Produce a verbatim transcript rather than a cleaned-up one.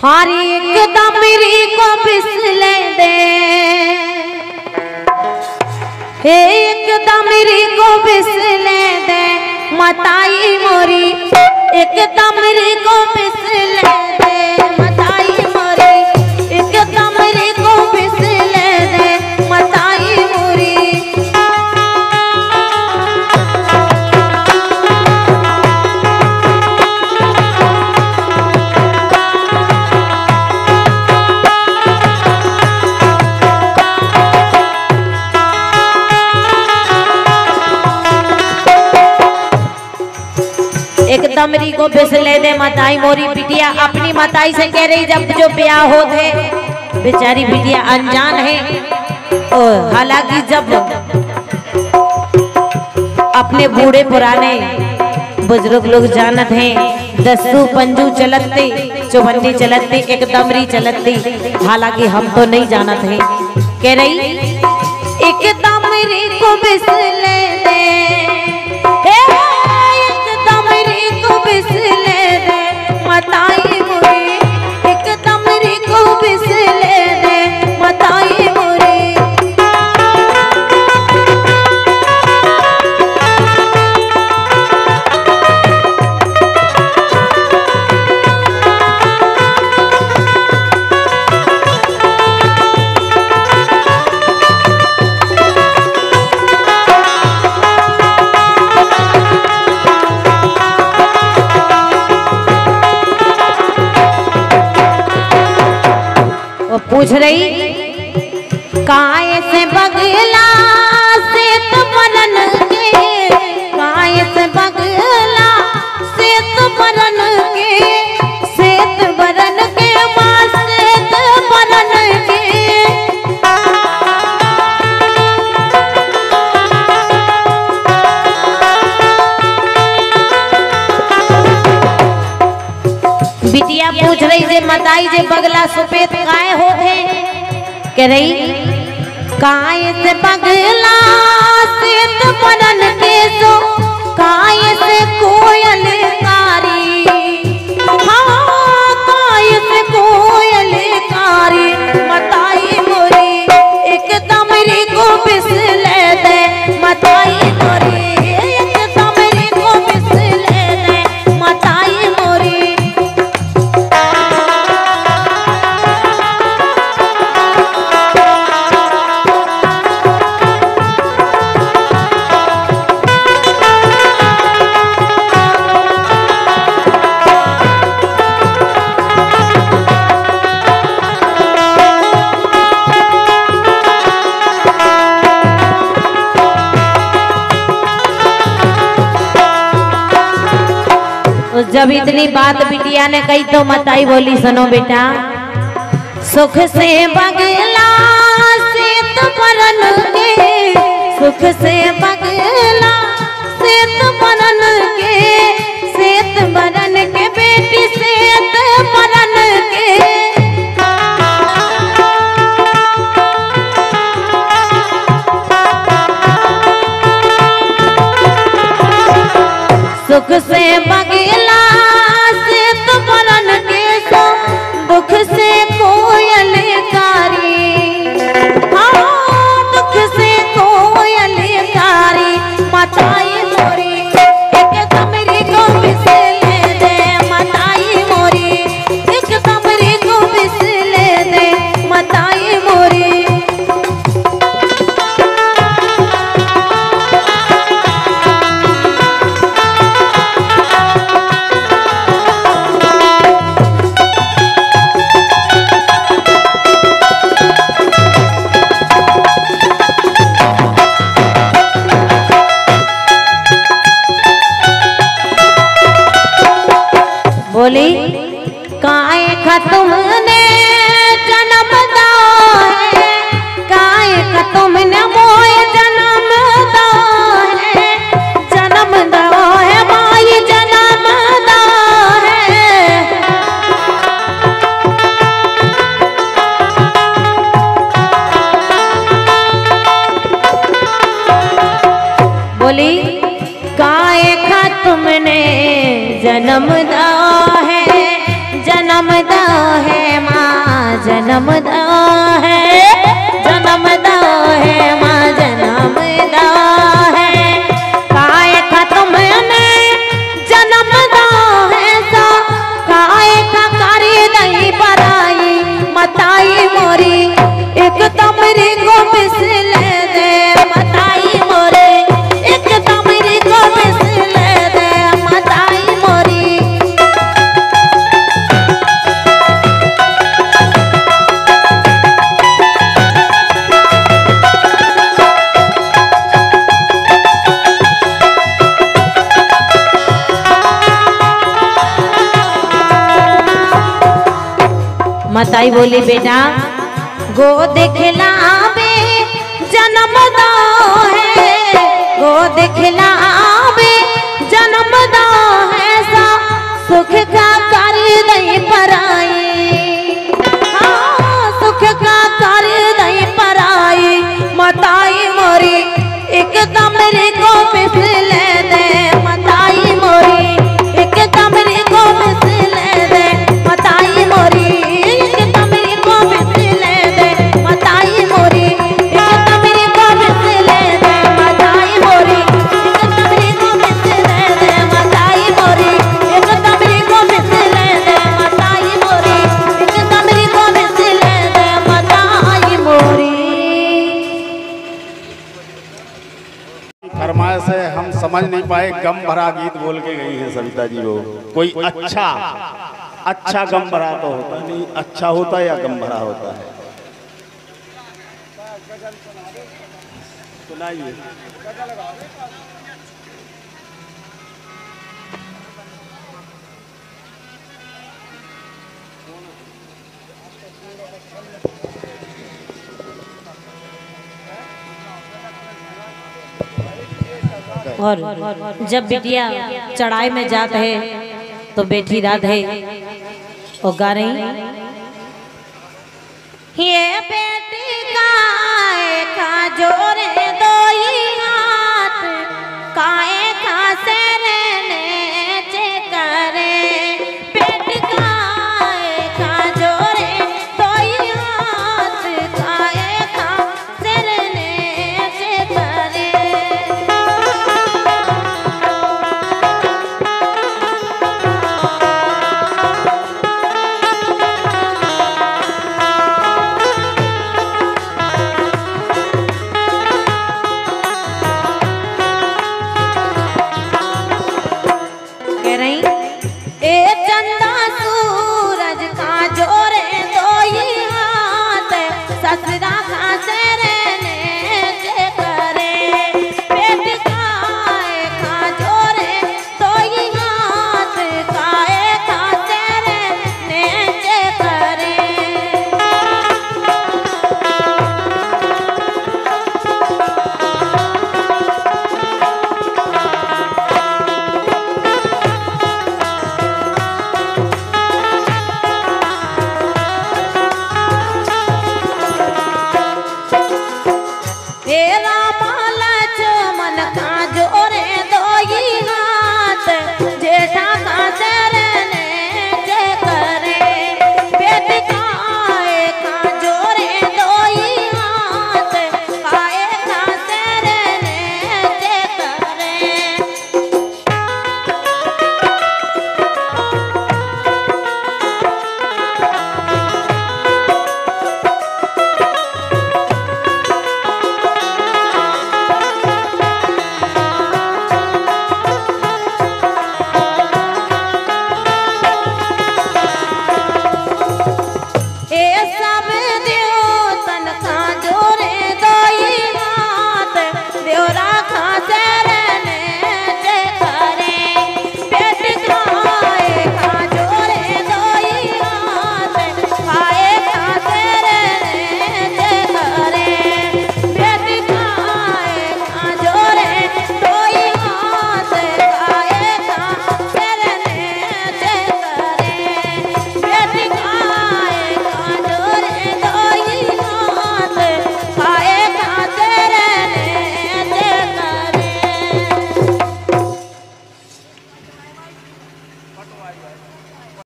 हर एक दमरी को फिसले दे, एक दमरी को फिसले दे मताई मोरी, एक दमरी को फिसले दे मताई मोरी, एक दमरी को फिसले दे मताई मोरी। एक दमरी को फिसले दे मताई मोरी। बिटिया अपनी मताई से कह रही जब जो ब्याह होते, बेचारी बिटिया अनजान है। और हालांकि जब अपने बूढ़े पुराने बुजुर्ग लोग जानत हैं, दसू पंजू चलते चौबन्नी चलते एक दमरी चलती, हालांकि हम तो नहीं जानत हैं। कह रही एक दमरी को फिसले दे, फिसले दे मताई मोरी, एक दमरी को फिसले दे मताई मोरी। पूछ रही काय से बगला से तो बरन के, काय से बगला से तो बरन के, सेत बरन के मां सेत बरन के। बिटिया पूछ रही जे मताई जे बगला सफेद काय होते, कह रही काय से बगला से तो बरन के, सो काय से कोयल कारी, हाँ काय से कोयल कारी मताई मोरी, एक दमरी को फिसले दे मताई मोरी, एक दमरी को फिसले दे मताई मोरी। जब इतनी बात बिटिया ने कही तो मताई बोली सुनो बेटा, सुख से बगला से तो बरन के, सुख से बगला से तो बरन के, सेत बरन के बेटी सेत बरन के। सुख से बगला से तो बरन के, सो दुख से कोयल कारी, हाँ दुख से कोयल कारी मताई मोरी, एक दमरी को फिसले दे मताई मोरी, एक दमरी को फिसले दे मताई मोरी। बोली काय का तुमने जन्म दा है, काय का तुमने मोय जन्म दा है, जन्म दा है माई जन्म दा है। बोली काय का तुमने जन्म दा है, जन्म दा है जन्म दा है, जन्म दा है माँ जन्म दा है। काय का तुमने जन्म दा है सा, काय का करे दही पराई मताई मोरी, एक तमरी को मिसले दे मताई मोरे, एक तमरी को मिसले दे मताई मोरी। मताई बोली बेटा गोद खिलावे जन्म दा है, गोद खिलावे जन्म दा है सा, सुख का कर दई पराई, हाँ सुख का कर दई पराई मताई मोरी, एक तमरी को मिसले दे मताई मोरी, एक तमरी को मिसले दे मताई मोरी, फरमाइश है। हम समझ नहीं पाए, गम भरा गीत बोल के गई है सविता जी। वो कोई अच्छा अच्छा गम भरा तो होता नहीं, अच्छा होता या गम भरा होता है। सुनाइए। और जब बिटिया चढ़ाई में जात है तो बेटी रात है और गा रही, ये बेटी का का जोरे